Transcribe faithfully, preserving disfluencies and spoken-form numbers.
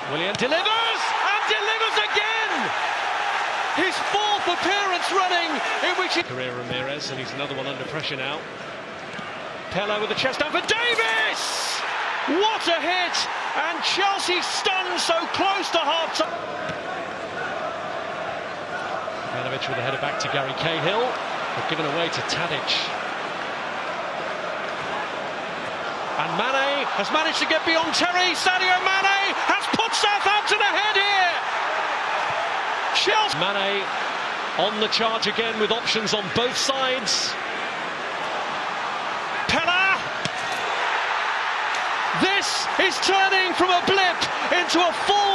Willian delivers, and delivers again! His fourth appearance running, in which he... Career Ramirez, and he's another one under pressure now. Pella with the chest down for Davis! What a hit! And Chelsea stunned so close to half-time. Ivanovic with a header back to Gary Cahill, but given away to Tadic. And Mane has managed to get beyond Terry. Sadio Mane has put Southampton ahead here. Chelsea. Mane on the charge again with options on both sides. Pella. This is turning from a blip into a full